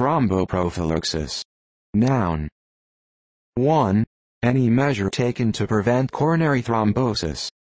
thromboprophylaxis. Noun. 1. Any measure taken to prevent coronary thrombosis.